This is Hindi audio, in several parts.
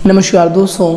नमस्कार दोस्तों,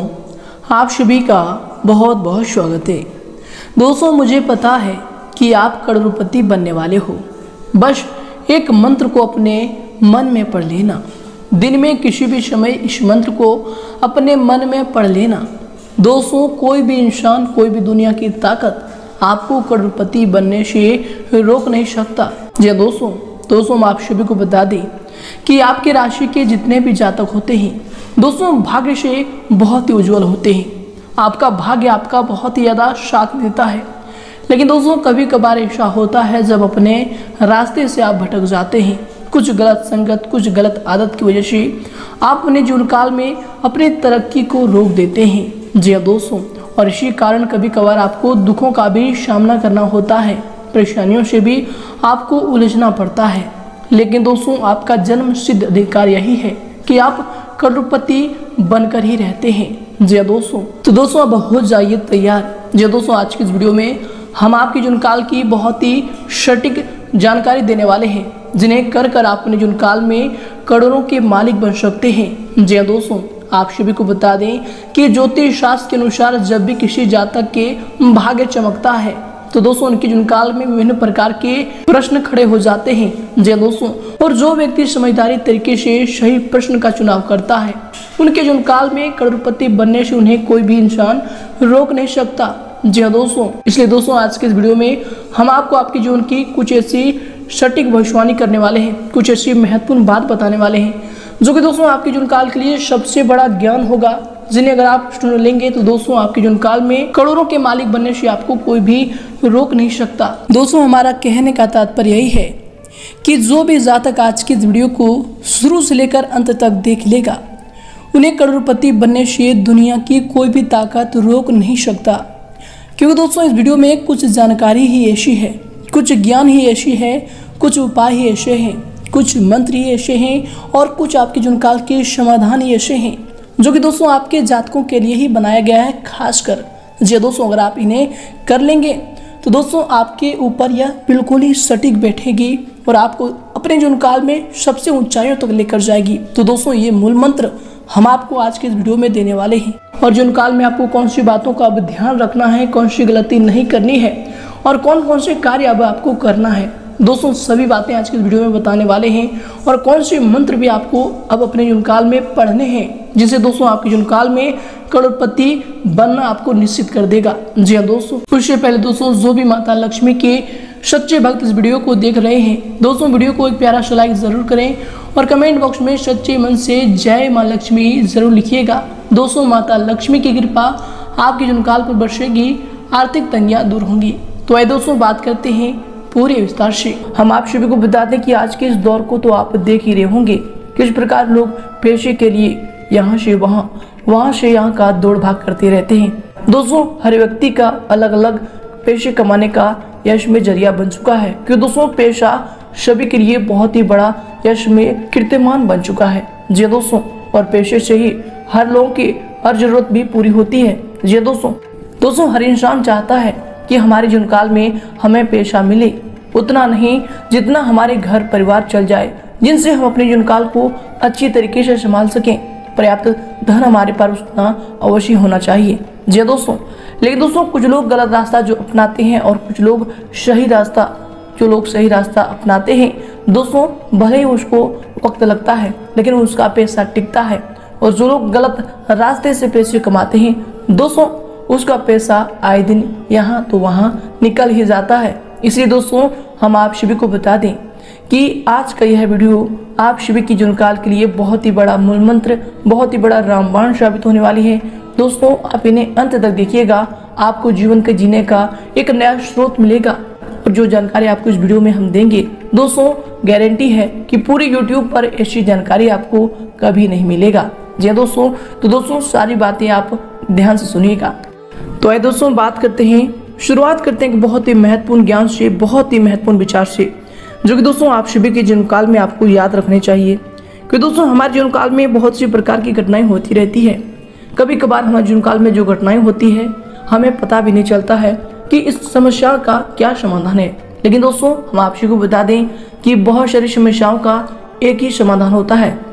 आप सभी का बहुत बहुत स्वागत है। दोस्तों, मुझे पता है कि आप करोड़पति बनने वाले हो। बस एक मंत्र को अपने मन में पढ़ लेना। दिन में किसी भी समय इस मंत्र को अपने मन में पढ़ लेना। दोस्तों, कोई भी इंसान, कोई भी दुनिया की ताकत आपको करोड़पति बनने से रोक नहीं सकता। जी दोस्तों हम आप सभी को बता दें कि आपके राशि के जितने भी जातक होते हैं दोस्तों, भाग्य से बहुत ही उज्जवल होते हैं। आपका भाग्य आपका बहुत ही ज़्यादा साथ देता है। लेकिन दोस्तों, कभी कभार ऐसा होता है जब अपने रास्ते से आप भटक जाते हैं। कुछ गलत संगत, कुछ गलत आदत की वजह से आप अपने जीवन काल में अपनी तरक्की को रोक देते हैं। जी दोस्तों, और इसी कारण कभी कभार आपको दुखों का भी सामना करना होता है, परेशानियों से भी आपको उलझना पड़ता है। लेकिन दोस्तों, आपका जन्म सिद्ध अधिकार यही है कि आप करोड़पति बनकर ही रहते हैं। जी दोस्तों, तो दोस्तों अब हो जाइए तैयार। जी दोस्तों, आज की इस वीडियो में हम आपकी जीवन काल की बहुत ही सटीक जानकारी देने वाले हैं, जिन्हें कर आप अपने जीवन काल में करोड़ों के मालिक बन सकते हैं। जी दोस्तों, आप सभी को बता दें कि ज्योतिष शास्त्र के अनुसार जब भी किसी जातक के भाग्य चमकता है तो दोस्तों उनके जीवन काल में विभिन्न प्रकार के प्रश्न खड़े हो जाते हैं। जी दोस्तों, और जो व्यक्ति समझदारी तरीके से सही प्रश्न का चुनाव करता है उनके जीवन काल में करोड़पति बनने से उन्हें कोई भी इंसान रोक नहीं सकता। जी दोस्तों, इसलिए दोस्तों आज के इस वीडियो में हम आपको आपके जीवन की कुछ ऐसी सटीक भविष्यवाणी करने वाले हैं, कुछ ऐसी महत्वपूर्ण बात बताने वाले हैं जो कि दोस्तों आपके जीवन काल के लिए सबसे बड़ा ज्ञान होगा, जिन्हें अगर आप सुन लेंगे तो दोस्तों आपके जीवन काल में करोड़ों के मालिक बनने से आपको कोई भी रोक नहीं सकता। दोस्तों, हमारा कहने का तात्पर्य यही है कि जो भी जातक आज की इस वीडियो को शुरू से लेकर अंत तक देख लेगा उन्हें करोड़पति बनने से दुनिया की कोई भी ताकत रोक नहीं सकता। क्योंकि दोस्तों इस वीडियो में कुछ जानकारी ही ऐसी है, कुछ ज्ञान ही ऐसी है, कुछ उपाय ही ऐसे हैं, कुछ मंत्र ही ऐसे हैं और कुछ आपके जीवन काल के समाधान ही ऐसे हैं जो कि दोस्तों आपके जातकों के लिए ही बनाया गया है खासकर। जी दोस्तों, अगर आप इन्हें कर लेंगे तो दोस्तों आपके ऊपर यह बिल्कुल ही सटीक बैठेगी और आपको अपने जीवन काल में सबसे ऊंचाइयों तक लेकर जाएगी। तो दोस्तों ये मूल मंत्र हम आपको आज के इस वीडियो में देने वाले हैं और जीवन काल में आपको कौन सी बातों का अब ध्यान रखना है, कौन सी गलती नहीं करनी है और कौन कौन से कार्य अब आपको करना है। दोस्तों सभी बातें आज के इस वीडियो में बताने वाले हैं और कौन से मंत्र भी आपको अब अपने जीवन काल में पढ़ने हैं, जिससे दोस्तों आपके जीवन काल में करोड़पति बनना आपको निश्चित कर देगा। जी हाँ दोस्तों, उससे पहले दोस्तों जो भी माता लक्ष्मी के सच्चे भक्त इस वीडियो को देख रहे हैं दोस्तों वीडियो को एक प्यारा सा लाइक जरूर करें और कमेंट बॉक्स में सच्चे मन से जय माँ लक्ष्मी जरूर लिखिएगा। दोस्तों माता लक्ष्मी की कृपा आपके जीवन काल पर बरसेगी, आर्थिक तंगियां दूर होंगी। तो आइए दोस्तों बात करते हैं पूरे विस्तार से। हम आप सभी को बता दें कि आज के इस दौर को तो आप देख ही रहे होंगे किस प्रकार लोग पैसे के लिए यहाँ से वहाँ, वहाँ से यहाँ का दौड़ भाग करते रहते हैं। दोस्तों हर व्यक्ति का अलग अलग पैसे कमाने का यश में जरिया बन चुका है, क्योंकि दोस्तों पैसा सभी के लिए बहुत ही बड़ा यश में कीर्तिमान बन चुका है। जी दोस्तों, और पैसे से ही हर लोगों की हर जरूरत भी पूरी होती है। जी दोस्तों हर इंसान चाहता है कि हमारे जीवन काल में हमें पैसा मिले, उतना नहीं जितना हमारे घर परिवार चल जाए, जिनसे हम अपने जीवन काल को अच्छी तरीके से संभाल सकें। पर्याप्त धन हमारे पास उतना अवश्य होना चाहिए। जी दोस्तों, लेकिन दोस्तों कुछ लोग गलत रास्ता जो अपनाते हैं और कुछ लोग सही रास्ता, जो लोग सही रास्ता अपनाते हैं दोस्तों भले ही उसको वक्त लगता है लेकिन उसका पैसा टिकता है, और जो लोग गलत रास्ते से पैसे कमाते हैं दोस्तों उसका पैसा आए दिन यहाँ तो वहाँ निकल ही जाता है। इसलिए दोस्तों हम आप सभी को बता दें कि आज का यह वीडियो आप सभी की जीवन काल के लिए बहुत ही बड़ा मूल मंत्र, बहुत ही बड़ा रामबाण साबित होने वाली है। दोस्तों आप इन्हें अंत तक देखिएगा, आपको जीवन के जीने का एक नया स्रोत मिलेगा। और जो जानकारी आपको इस वीडियो में हम देंगे दोस्तों गारंटी है कि पूरी यूट्यूब पर ऐसी जानकारी आपको कभी नहीं मिलेगा। जी दोस्तों, तो दोस्तों सारी बातें आप ध्यान से सुनिएगा। तो आइए दोस्तों बात करते हैं, शुरुआत करते हैं बहुत ही महत्वपूर्ण ज्ञान से, बहुत ही महत्वपूर्ण विचार से, जो कि दोस्तों आप सभी के जीवन काल में आपको याद रखने चाहिए। क्योंकि दोस्तों हमारे जीवन काल में बहुत सी प्रकार की घटनाएं होती रहती है। कभी कभार हमारे जीवन काल में जो घटनाएं होती है हमें पता भी नहीं चलता है कि इस समस्या का क्या समाधान है। लेकिन दोस्तों हम आप सभी को बता दें कि बहुत सारी समस्याओं का एक ही समाधान होता है,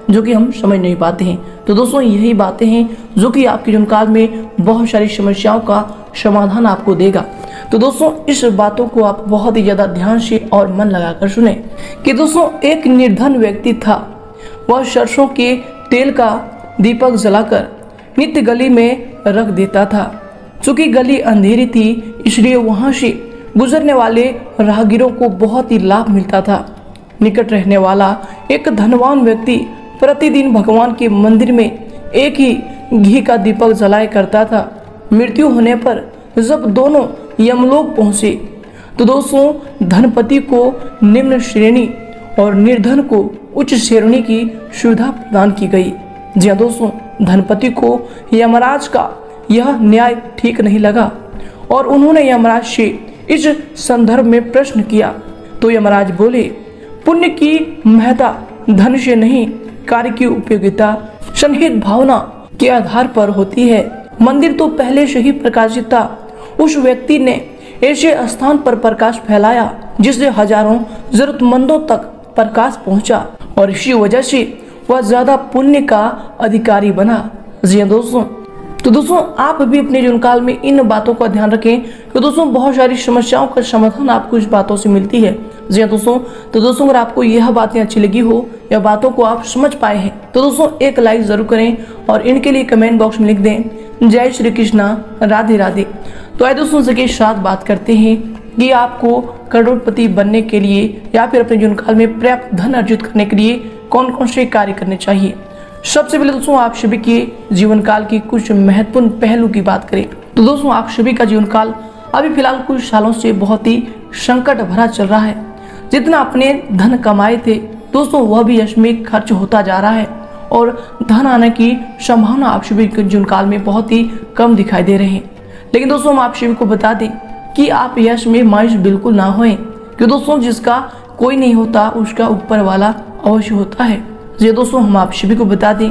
जो कि हम समझ नहीं पाते हैं। तो दोस्तों यही बातें हैं जो कि आपके जीवन काल में बहुत सारी समस्याओं का समाधान आपको देगा। तो दोस्तों इस बातों को आप बहुत ही ज्यादा ध्यान से और मन लगाकर सुने कि दोस्तों एक निर्धन व्यक्ति था। वह सरसों के तेल का दीपक जलाकर नित्य गली में रख देता था। चूंकि गली अंधेरी थी इसलिए वहां से गुजरने वाले राहगीरों को बहुत ही लाभ मिलता था। निकट रहने वाला एक धनवान व्यक्ति प्रतिदिन भगवान के मंदिर में एक ही घी का दीपक जलाया करता था। मृत्यु होने पर जब दोनों यमलोक पहुंचे तो दोस्तों धनपति को निम्न श्रेणी और निर्धन को उच्च श्रेणी की सुविधा प्रदान की गई। जी हाँ दोस्तों, धनपति को यमराज का यह न्याय ठीक नहीं लगा और उन्होंने यमराज से इस संदर्भ में प्रश्न किया। तो यमराज बोले, पुण्य की महत्ता धन से नहीं, कार्य की उपयोगिता सन्निहित भावना के आधार पर होती है। मंदिर तो पहले से ही प्रकाशित था। उस व्यक्ति ने ऐसे स्थान पर प्रकाश फैलाया जिससे हजारों जरूरतमंदों तक प्रकाश पहुंचा और इसी वजह से वह ज्यादा पुण्य का अधिकारी बना। जी हाँ दोस्तों, तो दोस्तों आप भी अपने जीवन काल में इन बातों का ध्यान रखें कि दोस्तों बहुत सारी समस्याओं का समाधान आपको इस बातों से मिलती है। जी हाँ दोस्तों, तो दोस्तों अगर आपको यह बातें अच्छी लगी हो या बातों को आप समझ पाए हैं तो दोस्तों एक लाइक जरूर करें और इनके लिए कमेंट बॉक्स में लिख दें जय श्री कृष्णा, राधे राधे। तो आइए दोस्तों के साथ बात करते हैं कि आपको करोड़पति बनने के लिए या फिर अपने जीवन काल में पर्याप्त धन अर्जित करने के लिए कौन कौन से कार्य करने चाहिए। सबसे पहले दोस्तों आप सभी के जीवन काल की कुछ महत्वपूर्ण पहलू की बात करें तो दोस्तों आप सभी का जीवन काल अभी फिलहाल कुछ सालों से बहुत ही संकट भरा चल रहा है। जितना अपने धन कमाए थे दोस्तों वह भी यश में खर्च होता जा रहा है और धन आने की संभावना आप सभी के जीवन काल में बहुत ही कम दिखाई दे रहे हैं। लेकिन दोस्तों हम आप सभी को बता दें कि आप यश में मायूस बिल्कुल ना होएं, क्योंकि दोस्तों जिसका कोई नहीं होता उसका ऊपर वाला अवश्य होता है। ये दोस्तों हम आप सभी को बता दें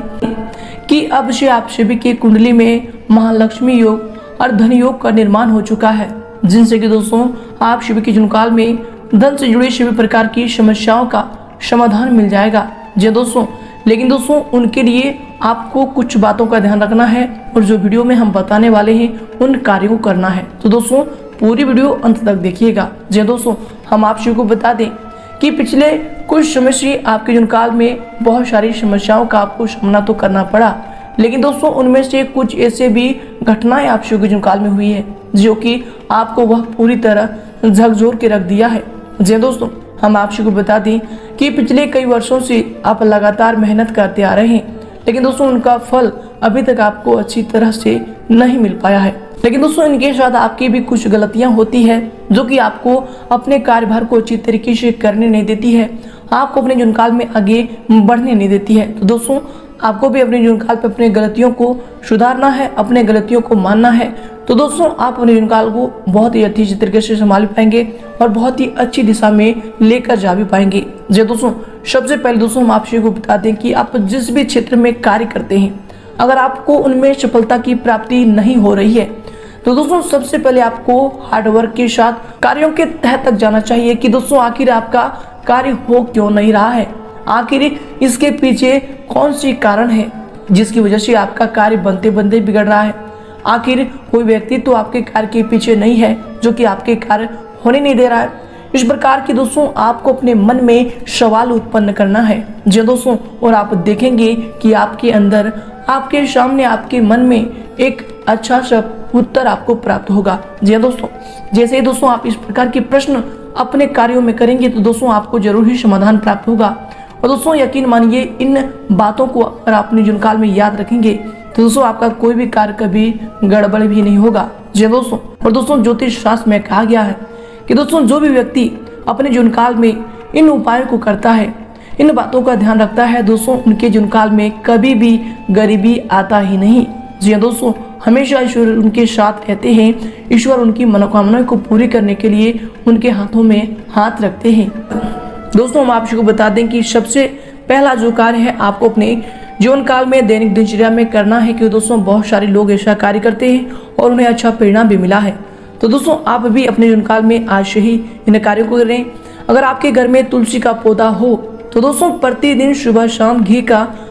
कि अब से आप सभी की कुंडली में महालक्ष्मी योग और धन योग का निर्माण हो चुका है, जिनसे कि दोस्तों आप सभी के जीवन काल में धन से जुड़ी सभी प्रकार की समस्याओं का समाधान मिल जाएगा। जी दोस्तों, लेकिन दोस्तों उनके लिए आपको कुछ बातों का ध्यान रखना है और जो वीडियो में हम बताने वाले हैं उन कार्यों को करना है। तो दोस्तों पूरी वीडियो अंत तक देखिएगा। जी दोस्तों हम आप सभी को बता दें कि पिछले कुछ समय से आपके जीवन काल में बहुत सारी समस्याओं का आपको सामना तो करना पड़ा, लेकिन दोस्तों उनमें से कुछ ऐसे भी घटनाएं आप सभी के जीवन काल में हुई है जो कि आपको वह पूरी तरह झकझोर के रख दिया है। जी दोस्तों हम आप सभी को बता दें कि पिछले कई वर्षों से आप लगातार मेहनत करते आ रहे हैं, लेकिन दोस्तों उनका फल अभी तक आपको अच्छी तरह से नहीं मिल पाया है। लेकिन दोस्तों इनके साथ आपकी भी कुछ गलतियां होती है जो कि आपको अपने कार्यभार को अच्छी तरीके से करने नहीं देती है, आपको अपने जीवन काल में आगे बढ़ने नहीं देती है। तो दोस्तों आपको भी अपने जीवन काल पर अपने गलतियों को सुधारना है, अपने गलतियों को मानना है। तो दोस्तों आप अपने जीवन काल को बहुत ही अच्छी तरीके से संभाल पाएंगे और बहुत ही अच्छी दिशा में लेकर जा भी पाएंगे। जी दोस्तों सबसे पहले दोस्तों हम आप सभी को बता दें कि आप जिस भी क्षेत्र में कार्य करते हैं अगर आपको उनमें सफलता की प्राप्ति नहीं हो रही है तो दोस्तों सबसे पहले आपको हार्डवर्क के साथ कार्यों के तह तक जाना चाहिए कि दोस्तों आखिर आपका कार्य हो क्यों नहीं रहा है, आखिर इसके पीछे कौन सी कारण है जिसकी वजह से आपका कार्य बनते बनते बिगड़ रहा है। आखिर कोई व्यक्ति तो आपके कार्य के पीछे नहीं है जो कि आपके कार्य होने नहीं दे रहा है। इस प्रकार की दोस्तों आपको अपने मन में सवाल उत्पन्न करना है। जी दोस्तों, और आप देखेंगे कि आपके अंदर, आपके सामने, आपके मन में एक अच्छा सा उत्तर आपको प्राप्त होगा। जी दोस्तों, जैसे ही दोस्तों आप इस प्रकार के प्रश्न अपने कार्यों में करेंगे तो दोस्तों आपको जरूर ही समाधान प्राप्त होगा। और दोस्तों यकीन मानिए इन बातों को अगर आप अपने जीवन काल में याद रखेंगे तो दोस्तों आपका कोई भी कार्य कभी गड़बड़ भी नहीं होगा। जी दोस्तों, और दोस्तों ज्योतिष शास्त्र में कहा गया है कि दोस्तों जो भी व्यक्ति अपने जीवन काल में इन उपायों को करता है, इन बातों का ध्यान रखता है, दोस्तों उनके जीवन काल में कभी भी गरीबी आता ही नहीं। जी दोस्तों, हमेशा ईश्वर उनके साथ रहते हैं। ईश्वर उनकी मनोकामनाओं को पूरी करने के लिए उनके हाथों में हाथ रखते हैं। दोस्तों हम आपको बता दें कि सबसे पहला जो कार्य है आपको अपने जीवन काल में दैनिक दिनचर्या में करना है कि दोस्तों बहुत सारे लोग ऐसा कार्य करते हैं और उन्हें अच्छा परिणाम भी मिला है। तो दोस्तों आप भी अपने जीवन काल में आज से ही इन कार्यों को करें। अगर आपके घर में तुलसी का पौधा हो तो दोस्तों प्रतिदिन सुबह शाम घी का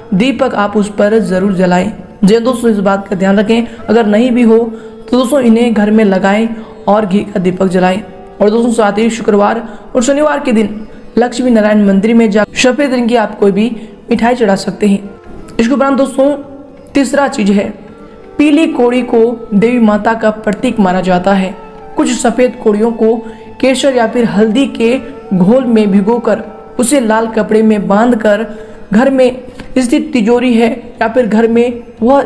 दीपक आप उस पर जरूर जलाएं। जी दोस्तों, इस बात का ध्यान रखें, अगर नहीं भी हो तो दोस्तों इन्हें घर में लगाएं और घी का दीपक जलाएं। और दोस्तों साथ ही शुक्रवार और शनिवार के दिन लक्ष्मी नारायण मंदिर में जा सफेद रंग की आप कोई भी मिठाई चढ़ा सकते हैं। इसके उपरांत दोस्तों तीसरा चीज है, पीली कोड़ी को देवी माता का प्रतीक माना जाता है। कुछ सफेद कोड़ियों को केसर या फिर हल्दी के घोल में भिगोकर उसे लाल कपड़े में बांधकर घर में स्थित तिजोरी है या फिर घर में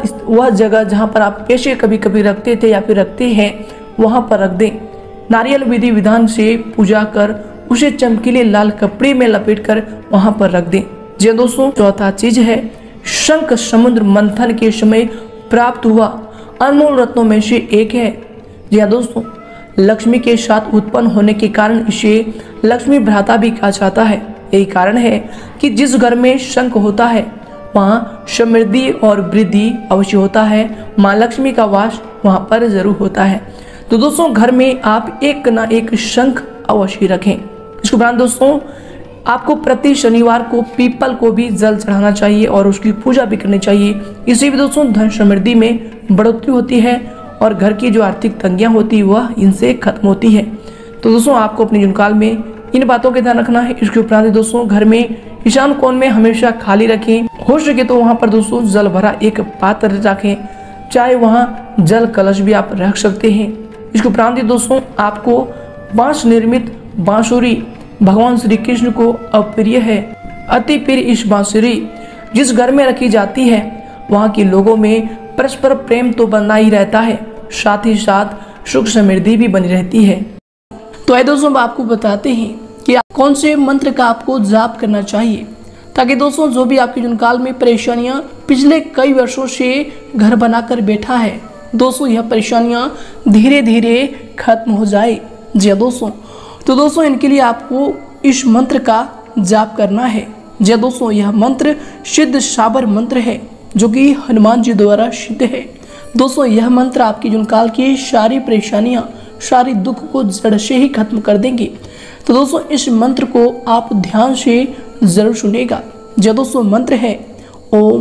वह जगह जहां पर आप पैसे कभी कभी रखते थे या फिर रखते हैं वहां पर रख दें। नारियल विधि विधान से पूजा कर उसे चमकीले लाल कपड़े में लपेटकर वहां पर रख दें। जी दोस्तों, चौथा चीज है, शंख समुद्र मंथन के समय प्राप्त हुआ अनमोल रत्नों में से एक है। जी दोस्तों, लक्ष्मी के साथ उत्पन्न होने के कारण इसे लक्ष्मी भ्राता भी कहा जाता है। यही कारण है कि जिस घर में शंख होता है वहाँ समृद्धि और वृद्धि अवश्य होता है। माँ लक्ष्मी का वास वहाँ पर जरूर होता है। तो दोस्तों घर में आप एक ना एक शंख अवश्य रखें। इसके उपरांत दोस्तों आपको प्रति शनिवार को पीपल को भी जल चढ़ाना चाहिए और उसकी पूजा भी करनी चाहिए। इससे भी दोस्तों धन समृद्धि में बढ़ोतरी होती है और घर की जो आर्थिक तंगियां होती है वह इनसे खत्म होती है। तो दोस्तों आपको अपने जीवन काल में इन बातों का ध्यान रखना है। इसके उपरांत दोस्तों घर में ईशान कोण में हमेशा खाली रखें। हो सके तो वहां पर दोस्तों जल भरा एक पात्र रखें, चाहे वहां जल कलश भी आप रख सकते हैं। इसके उपरांत दोस्तों आपको बांस निर्मित बांसुरी भगवान श्री कृष्ण को अप्रिय है। अति प्रिय इस बांसुरी जिस घर में रखी जाती है वहां के लोगों में परस्पर प्रेम तो बना ही रहता है, साथ ही साथ सुख समृद्धि भी बनी रहती है। तो आइए दोस्तों आपको बताते हैं कि कौन से मंत्र का आपको जाप करना चाहिए, ताकि दोस्तों जो भी आपके जीवन काल में परेशानियां पिछले कई वर्षों से घर बनाकर बैठा है दोस्तों, यह परेशानियां धीरे धीरे खत्म हो जाए। जी दोस्तों, तो दोस्तों इनके लिए आपको इस मंत्र का जाप करना है। जी दोस्तों, यह मंत्र सिद्ध साबर मंत्र है जो कि हनुमान जी द्वारा सिद्ध है। दोस्तों यह मंत्र आपकी जीवन काल की सारी परेशानियां, सारी दुख को जड़ से ही खत्म कर देंगे। तो दोस्तों इस मंत्र को आप ध्यान से जरूर सुनिएगा। जो दोस्तों मंत्र है, ओम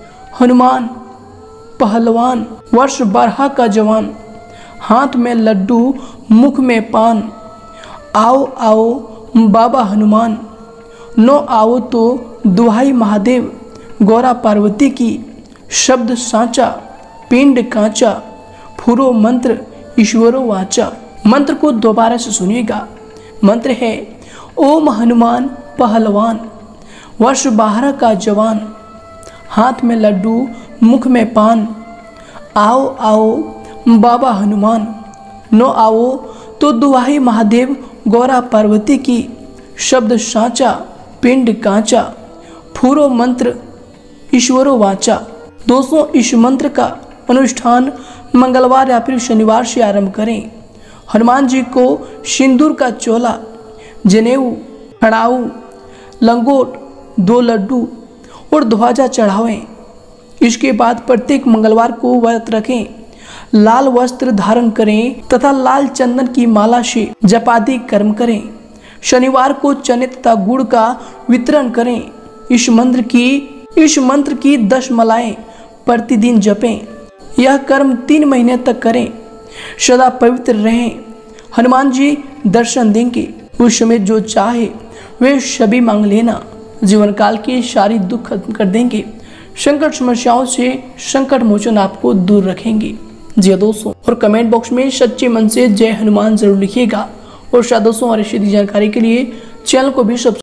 हनुमान पहलवान, वर्ष 12 का जवान, हाथ में लड्डू मुख में पान, आओ आओ बाबा हनुमान, नो आओ तो दुहाई महादेव, गौरा पार्वती की, शब्द साचा पिंड कांचा, फुरो मंत्र ईश्वरो वाचा। मंत्र को दोबारा से सुनिएगा। मंत्र है, ओम हनुमान पहलवान, वर्ष 12 का जवान, हाथ में लड्डू मुख में पान, आओ आओ बाबा हनुमान, नो आओ तो दुहाई महादेव, गौरा पार्वती की, शब्द साचा पिंड कांचा, फुरो मंत्र ईश्वरो वाचा। दोस्तों इस मंत्र का अनुष्ठान मंगलवार या फिर शनिवार से आरंभ करें। हनुमान जी को सिंदूर का चोला, जनेऊ, खड़ाऊ, लंगोट, 2 लड्डू और ध्वजा चढ़ावें। इसके बाद प्रत्येक मंगलवार को व्रत रखें, लाल वस्त्र धारण करें तथा लाल चंदन की माला से जपादि कर्म करें। शनिवार को चने तथा गुड़ का वितरण करें। इस मंत्र की 10 मालाएं प्रतिदिन जपें। यह कर्म 3 महीने तक करें। सदा पवित्र रहें। हनुमान जी दर्शन देंगे। उस समय जो चाहे वे सभी मांग लेना। जीवन काल के सारी दुख खत्म कर देंगे। संकट समस्याओं से संकट मोचन आपको दूर रखेंगे। जी दोस्तों, और कमेंट बॉक्स में सच्चे मन से जय हनुमान जरूर लिखिएगा। और दोस्तों और ऐसी जानकारी के लिए चैनल को भी सब्सक्राइब